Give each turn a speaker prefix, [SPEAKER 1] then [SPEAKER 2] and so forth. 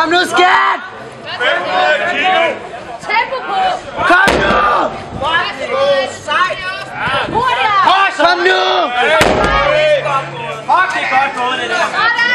[SPEAKER 1] Kom nu, skat!
[SPEAKER 2] Tempo på!
[SPEAKER 1] Kom nu!
[SPEAKER 2] Hurtigere!
[SPEAKER 1] Kom nu!
[SPEAKER 3] Fuck, det er godt gået det der.